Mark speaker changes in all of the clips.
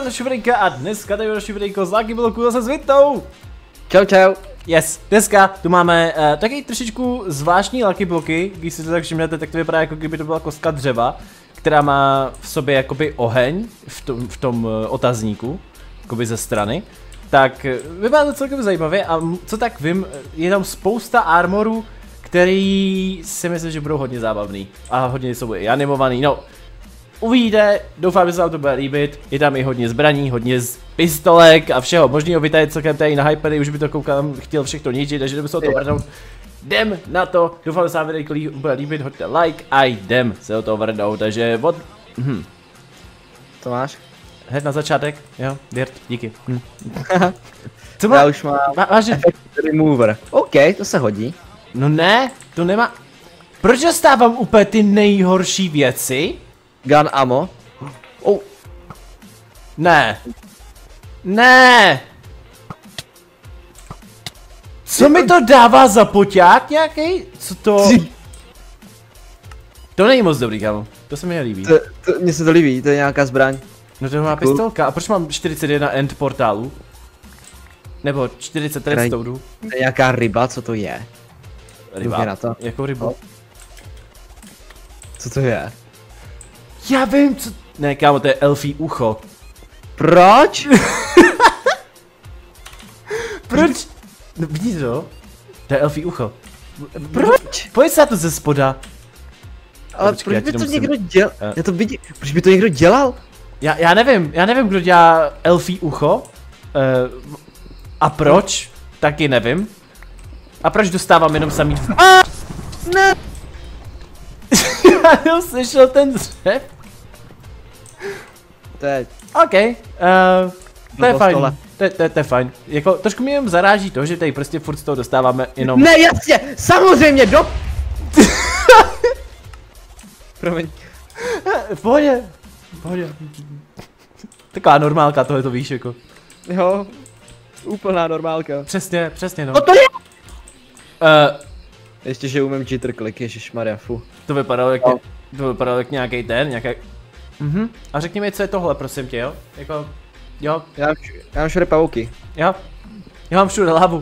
Speaker 1: další videjka a dneska tady další videjko z Lucky Bloku zase s Vitou.
Speaker 2: Čau čau.
Speaker 1: Yes, dneska tu máme taky trošičku zvláštní Lucky Bloky, když si to tak všimnete, tak to vypadá jako kdyby to byla kostka dřeva, která má v sobě jakoby oheň v tom otazníku, jakoby ze strany. Tak vypadá to celkem zajímavě a co tak vím, je tam spousta armorů, který si myslím, že budou hodně zábavný a hodně jsou i animovaný, no. Uvidíte, doufám, že se vám to bude líbit, je tam i hodně zbraní, hodně pistolek a všeho možného, Vita je celkem tady na hypery, už by to koukám, chtěl všechno ničit, takže jdeme se o to vrhnout. Jdem na to, doufám, že se vám videjko bude líbit, hoďte like a jdem se o to vrhnout, takže od...
Speaker 2: Co máš?
Speaker 1: Hned na začátek, jo, Dirt, díky. Co má?
Speaker 2: Já už mám
Speaker 1: Vážně?
Speaker 2: remover. OK, to se hodí.
Speaker 1: No ne, to nemá... Proč dostávám úplně ty nejhorší věci?
Speaker 2: Gun ammo. Oh.
Speaker 1: Ne. Ne. Co mi to dává za poťák nějaký? Co to? To není moc dobrý, kámo. To se mi nelíbí.
Speaker 2: Mně se to líbí, to je nějaká zbraň.
Speaker 1: No to má pistolka. A proč mám 41 end portálů? Nebo 40 redstoneů?
Speaker 2: To je nějaká ryba, co to je?
Speaker 1: Ryba?
Speaker 2: Na to.
Speaker 1: Jakou rybu?
Speaker 2: Co to je?
Speaker 1: Já vím, co... Ne, kámo, to je elfí ucho.
Speaker 2: Proč?
Speaker 1: Proč? No vidíš to? To je elfí ucho.
Speaker 2: Proč?
Speaker 1: Pojď se na to ze spoda.
Speaker 2: Ale
Speaker 1: počkej,
Speaker 2: proč by to
Speaker 1: musím...
Speaker 2: někdo dělal? Já to vidím. Proč by to někdo dělal?
Speaker 1: Já nevím, kdo dělá elfí ucho. A proč? Taky nevím. A proč dostávám jenom samý...
Speaker 2: Ne!
Speaker 1: Já jsem slyšel ten dřev.
Speaker 2: To je...
Speaker 1: OK, to je fajn. To je fajn. Jako, trošku mě jenom zaráží to, že tady prostě furt z toho dostáváme jenom...
Speaker 2: Ne, jasně! Samozřejmě, do... Promiň.
Speaker 1: V pohodě. Taková normálka, tohle to víš, jako.
Speaker 2: Jo. Úplná normálka.
Speaker 1: Přesně, no.
Speaker 2: No to je! Ještě, že umím jitter click, ježišmarja, fu.
Speaker 1: To vypadalo jak nějaký nějaký... A řekni mi, co je tohle, prosím tě, jo? Jako, jo.
Speaker 2: Já mám všude pavouky.
Speaker 1: Jo. Já mám všude lávu.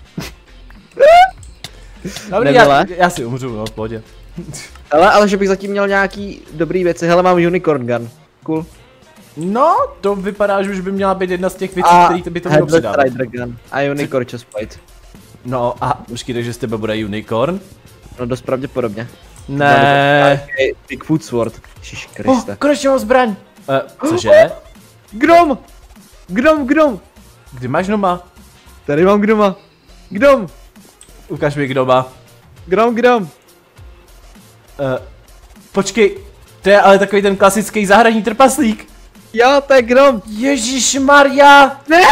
Speaker 1: Dobrý, já si umřu, no, v pohodě.
Speaker 2: Hele, ale že bych zatím měl nějaký dobrý věci, hele, mám unicorn gun. Cool.
Speaker 1: No, to vypadá, že už by měla být jedna z těch věcí, které by to mělo přidávat.
Speaker 2: A unicorn chestplate.
Speaker 1: No a počkej, takže z tebe bude unicorn?
Speaker 2: No dost pravděpodobně.
Speaker 1: Ne.
Speaker 2: Bigfoot sword. Ježiš Kriste.
Speaker 1: Konečně mám zbraň. Cože?
Speaker 2: Gnom! Gnom!
Speaker 1: Kdy máš gnoma?
Speaker 2: Tady mám gnoma. Gnom!
Speaker 1: Ukaž mi gnoma.
Speaker 2: Gnom!
Speaker 1: Počkej, to je ale takový ten klasický zahradní trpaslík.
Speaker 2: Jo, to je gnom!
Speaker 1: Ježišmarja!
Speaker 2: Ne!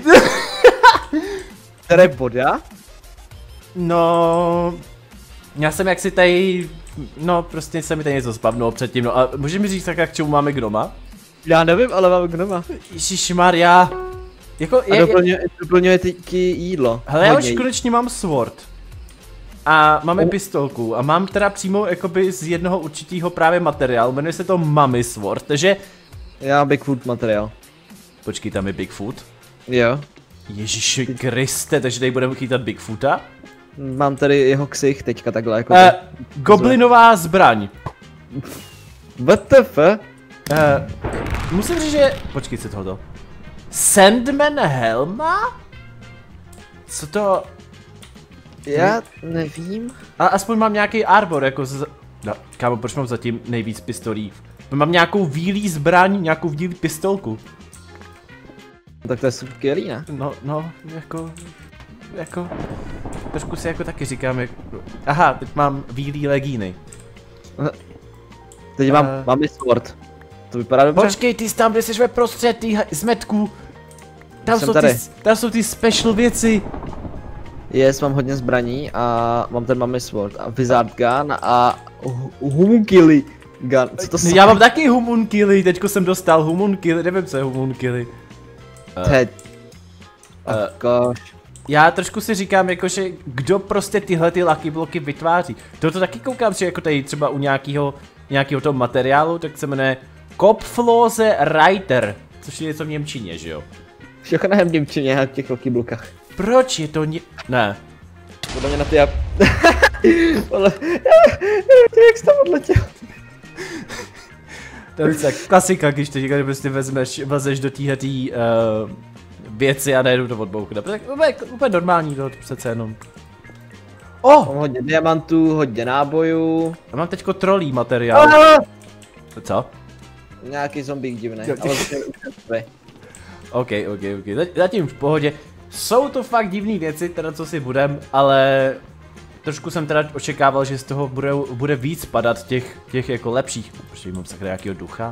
Speaker 2: Tady je voda?
Speaker 1: No... Já jsem jaksi tady... No, prostě se mi tady něco spavnulo předtím, no a můžeš mi říct tak, k čemu máme gnoma?
Speaker 2: Já nevím, ale mám gnoma.
Speaker 1: Ježišmarja. Jako
Speaker 2: a doplňuje ti jídlo.
Speaker 1: Hele, já už konečně mám sword. A máme pistolku a mám teda přímo jakoby z jednoho určitého právě materiálu, jmenuje se to Mummy Sword, takže...
Speaker 2: Já mám Bigfoot materiál.
Speaker 1: Počkej, tam je Bigfoot?
Speaker 2: Jo.
Speaker 1: Ježiši Kriste, takže tady budeme chytat Bigfoota?
Speaker 2: Mám tady jeho ksich teďka takhle jako...
Speaker 1: Goblinová zbraň.
Speaker 2: WTF?
Speaker 1: Musím říct, že... Počkej si tohoto. Sandman helma? Co to...
Speaker 2: Já nevím.
Speaker 1: A aspoň mám nějaký arbor, jako no, kámo, proč mám zatím nejvíc pistolí? Mám nějakou výlí zbraň, nějakou výlí pistolku.
Speaker 2: Tak to je skvělý, ne?
Speaker 1: No, jako... Trošku si jako taky říkám, jako... Aha, teď mám výlí legíny.
Speaker 2: Teď mám sword. To vypadá dobře.
Speaker 1: Počkej, ty jsi tam, kde jsi ve prostřed tý zmetků. Tam jsou ty special věci.
Speaker 2: Yes, mám hodně zbraní a mám ten Mummy sword a wizard gun a homunkily gun. Co to
Speaker 1: já mám taky homunkily, teďko jsem dostal homunkily, nevím co je homunkily.
Speaker 2: Gosh.
Speaker 1: Já trošku si říkám, jakože kdo prostě tyhle ty Lucky Bloky vytváří. Toto taky koukám, že jako tady třeba u nějakého toho materiálu, tak se jmenuje Kopflose Reiter. což je něco v němčině, že jo?
Speaker 2: Všechno je v němčině a v těch velkých blokách.
Speaker 1: Proč je to Ne.
Speaker 2: Podle mě na ty jak jsi tam odletěl?
Speaker 1: To je tak klasika, když to říkáš, prostě vlezeš do téhletý věci a najednou to odboukne. Úplně normální to přece jenom.
Speaker 2: Mám hodně diamantů, hodně nábojů.
Speaker 1: Já mám teďko trolí materiál. Co?
Speaker 2: Nějaký zombík divný, ale
Speaker 1: OK. Zatím v pohodě. Jsou to fakt divné věci, teda co si budem, ale trošku jsem teda očekával, že z toho bude víc padat těch jako lepších. Protože mám sakra nějakého ducha.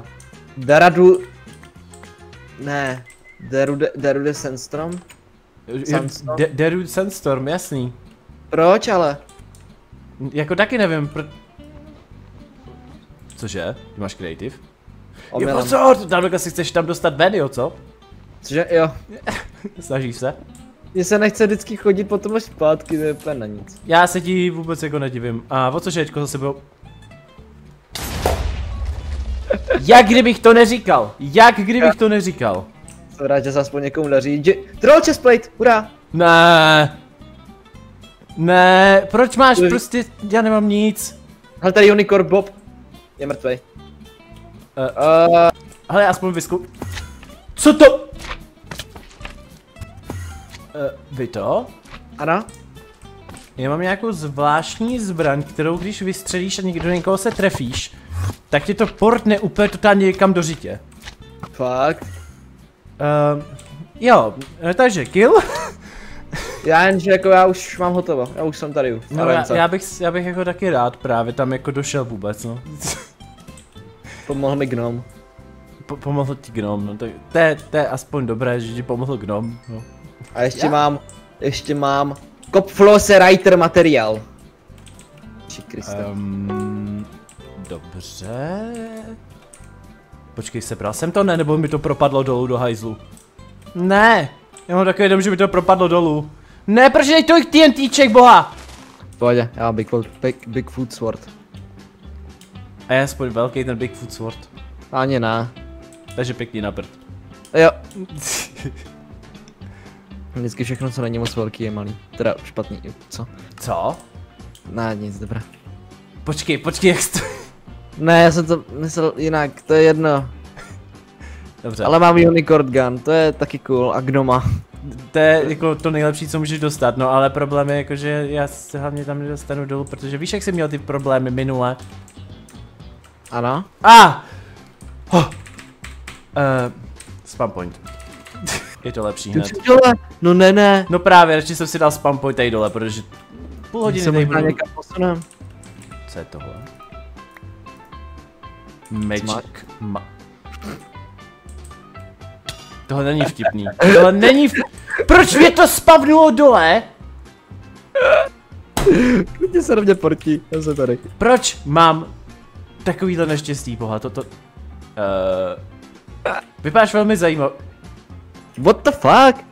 Speaker 2: Derude Sandstorm?
Speaker 1: Derude Sandstorm, jasný.
Speaker 2: Proč ale?
Speaker 1: Jako taky nevím, Cože? Ty máš creative? Jo, pozor, tam si chceš tam dostat ven, jo, co?
Speaker 2: Cože, jo.
Speaker 1: Snažíš se?
Speaker 2: Mně se nechce vždycky chodit potom až zpátky, to je úplně na nic.
Speaker 1: Já se ti vůbec jako nedivím. A o cože teďko zase bylo? Jak kdybych to neříkal?
Speaker 2: Jsem rád, že se aspoň někomu daří. Troll chestplate, hurá!
Speaker 1: Ne, proč máš prostě, já nemám nic.
Speaker 2: Hele, tady Unicorn Bob je mrtvej.
Speaker 1: Hele, aspoň Co to? Vy to?
Speaker 2: Ano?
Speaker 1: Já mám nějakou zvláštní zbraň, kterou když vystřelíš a někdo někoho se trefíš, tak ti to portne úplně totálně někam do žitě.
Speaker 2: Fakt?
Speaker 1: Jo, takže kill.
Speaker 2: Jenže jako já už mám hotovo, já už jsem tady.
Speaker 1: No já bych jako taky rád právě tam jako došel vůbec, no.
Speaker 2: Pomohl mi gnom.
Speaker 1: Pomohl ti gnom, no to je aspoň dobré, že ti pomohl gnom, no.
Speaker 2: A ještě mám Kopflose Writer materiál.
Speaker 1: Dobře. Počkej, sebral jsem to, ne, nebo mi to propadlo dolů do hajzlu. Ne, já mám takový dom, že mi to propadlo dolů. Ne, protože je to TNTček, boha!
Speaker 2: Pojď, já mám Bigfoot Sword.
Speaker 1: A je aspoň velký ten Bigfoot Sword.
Speaker 2: Ani ne.
Speaker 1: Takže pěkný na prd.
Speaker 2: Jo. Vždycky všechno, co není moc velký, je malý. Teda špatný, co?
Speaker 1: Co?
Speaker 2: Ne, nic, dobré.
Speaker 1: Počkej, jak jsi to...
Speaker 2: Ne, já jsem to myslel jinak, to je jedno.
Speaker 1: Dobře.
Speaker 2: Ale mám Unicorn Gun, to je taky cool, a gnoma.
Speaker 1: To je jako to nejlepší, co můžeš dostat, no ale problém je jako, že já se hlavně tam nedostanu dolů, protože víš, jak jsem měl ty problémy minule.
Speaker 2: Ano?
Speaker 1: Spam point. Je to lepší hned.
Speaker 2: Dole. No ne.
Speaker 1: No právě, radši jsem si dal spam point tady dole, protože půl hodiny tady budu...
Speaker 2: někam posunem.
Speaker 1: Co je tohle? Magic Tohle není vtipný. Proč mě to spavnulo dole?
Speaker 2: Klidně se na mě portí, já jsem tady.
Speaker 1: Proč mám takovýhle neštěstí, boha, vypadáš velmi zajímavě.
Speaker 2: What the fuck?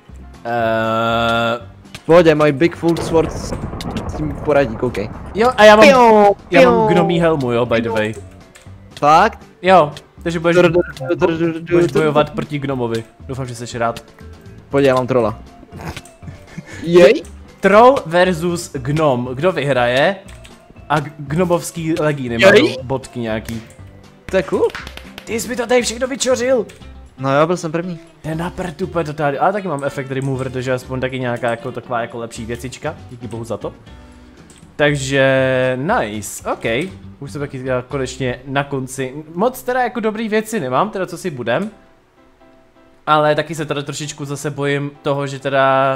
Speaker 2: Pohodě, můj Bigfoot Sword s tím poradí, koukej.
Speaker 1: Jo, a já mám gnomí helmu, jo, by the way.
Speaker 2: Fakt?
Speaker 1: Jo, takže budeš bojovat proti gnomovi. Doufám, že jsi rád.
Speaker 2: Pojď, já mám trolla. Jej?
Speaker 1: Troll versus gnom. Kdo vyhraje? A gnomovský legíny mají bodky nějaký.
Speaker 2: To je cool.
Speaker 1: Ty jsi mi to tady všechno vyčořil.
Speaker 2: No jo, byl jsem první.
Speaker 1: To je naprd úplně totálně, ale taky mám efekt remover, takže aspoň taky nějaká jako taková jako lepší věcička, díky bohu za to. Takže nice, ok. Už jsem taky konečně na konci. Moc teda jako dobrý věci nemám, teda co si budem. Ale taky se teda trošičku zase bojím toho, že teda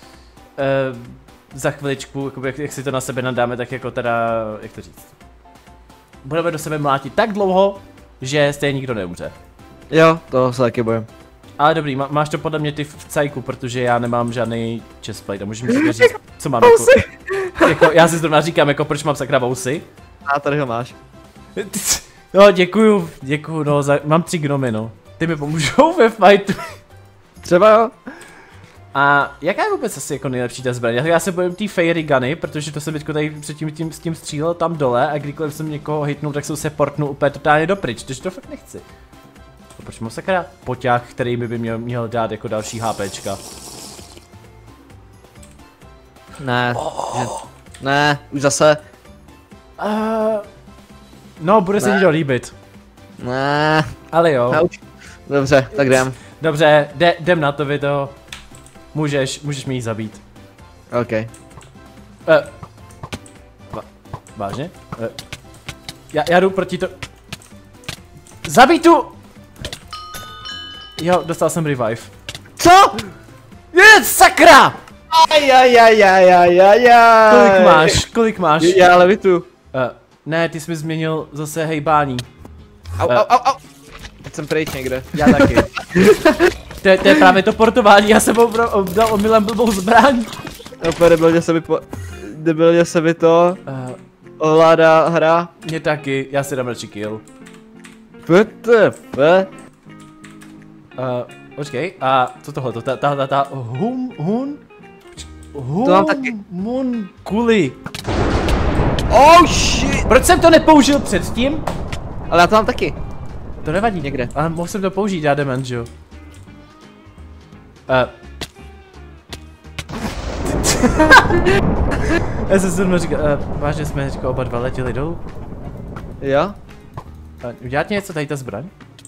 Speaker 1: za chviličku, jakoby, jak si to na sebe nadáme, tak jako teda, jak to říct. Budeme do sebe mlátit tak dlouho, že stejně nikdo neumře.
Speaker 2: Jo, toho se taky bojím.
Speaker 1: Ale dobrý, máš to podle mě ty v cajku, protože já nemám žádný chestplate a můžeš mi říct, co mám jako, já si zrovna říkám, jako proč mám sakra vousy.
Speaker 2: A tady ho máš.
Speaker 1: No, děkuju, no, mám 3 gnomy, no. Ty mi pomůžou ve fightu.
Speaker 2: Třeba jo.
Speaker 1: A jaká je vůbec asi jako nejlepší ta zbraň? Já se bojím té fairy guny, protože to jsem teďko tady předtím s tím střílel tam dole a kdykoliv jsem někoho hitnul, tak jsem se portnul úplně totálně dopryč, takže to fakt nechci. Proč mám sakra poťák, který by měl dát jako další HPčka?
Speaker 2: Ne, ne, už zase.
Speaker 1: No, bude se ti to líbit.
Speaker 2: Ne.
Speaker 1: Ale jo.
Speaker 2: Dobře, tak jdem.
Speaker 1: Dobře, jdem na to video. Můžeš mi ji zabít.
Speaker 2: OK.
Speaker 1: Vážně? Já jdu proti to... Zabij tu! Jo, dostal jsem revive.
Speaker 2: Co?
Speaker 1: Je, sakra! Kolik máš?
Speaker 2: Já levitu.
Speaker 1: Ne, ty jsi mi změnil zase hejbání.
Speaker 2: Au. Teď jsem pryč někde.
Speaker 1: Já taky. To je právě to portování, já jsem dal omylem blbou zbraň.
Speaker 2: Debilně se mi to ovládá hra.
Speaker 1: Mě taky, já si dám radši kill.
Speaker 2: WTF?
Speaker 1: Počkej, a co tohle, ta hun?
Speaker 2: To mám taky.
Speaker 1: Hunkuli.
Speaker 2: Oh shit!
Speaker 1: Proč jsem to nepoužil předtím?
Speaker 2: Ale já to mám taky.
Speaker 1: To nevadí.
Speaker 2: Někde.
Speaker 1: Ale mohl jsem to použít, já dement, že jo? Já jsem si říkal, vážně jsme říkal, oba dva letěli dolů?
Speaker 2: Jo?
Speaker 1: Udělat něco tady ta zbraň?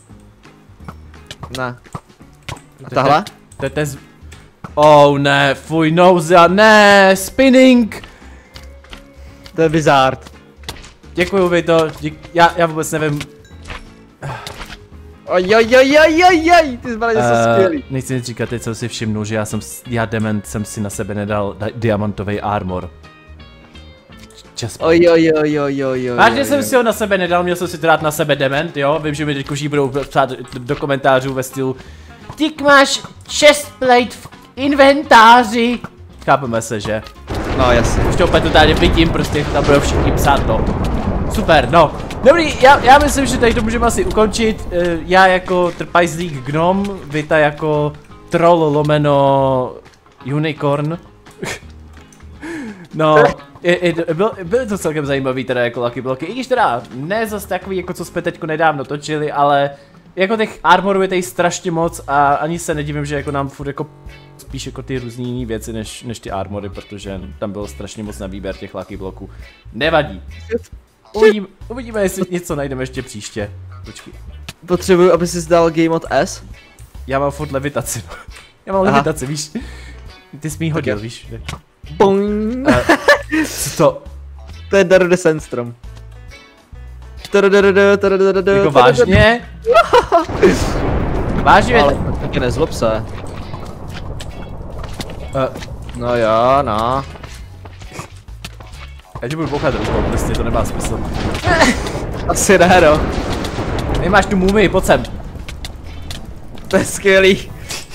Speaker 2: Ne. A tahle?
Speaker 1: To je oh ne, fuj, nausea, ne, spinning!
Speaker 2: To je Wizard.
Speaker 1: Děkuju, Vito, já vůbec nevím.
Speaker 2: Ojojojojojoj, ty zbraně jsou skvělý.
Speaker 1: Nechci nic říkat, teď jsem si všimnul, že já dement jsem si na sebe nedal diamantový armor.
Speaker 2: Ojojojojojoj.
Speaker 1: Vážně jsem si ho na sebe nedal, měl jsem si to dát na sebe dement, jo? Vím, že mi teď kuží budou psát do komentářů ve stylu Ty máš 6 plate v inventáři. Chápeme se, že?
Speaker 2: No jasně.
Speaker 1: Už to úplně totálně vidím, prostě tam budou všichni psát to. Super, no. Dobrý, já myslím, že tady to můžeme asi ukončit. Já jako trpajzlík gnom, Vita jako troll lomeno unicorn. No, byly to celkem zajímavý teda jako Lucky Bloky, i když teda ne zase takový jako co jsme teďko nedávno točili, ale jako těch armorů je tady strašně moc a ani se nedivím, že jako nám furt jako spíš jako ty různý jiný věci než ty armory, protože tam bylo strašně moc na výběr těch Lucky Bloků. Nevadí. Uvidíme, jestli něco najdeme ještě příště. Počkej.
Speaker 2: Potřebuju, aby jsi dal Game Mod S.
Speaker 1: Já mám furt levitaci. Já mám levitaci, víš? Ty jsi mi ji hodil, víš?
Speaker 2: Boing.
Speaker 1: Co to?
Speaker 2: To je Darude Sandstrom.
Speaker 1: Jako vážně? Vážně?
Speaker 2: Ale taky nezlob se. No jo, no.
Speaker 1: Já ti budu bouchat rukou, prostě to nemá smysl.
Speaker 2: Asi ne, no.
Speaker 1: Nemáš tu mumii, pojď sem.
Speaker 2: To je skvělý.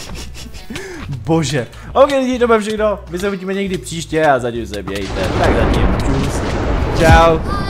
Speaker 1: Bože. Ok lidi, to bude všechno. My se uvidíme někdy příště a zatím se mějte. Tak zatím. Čus.
Speaker 2: Čau.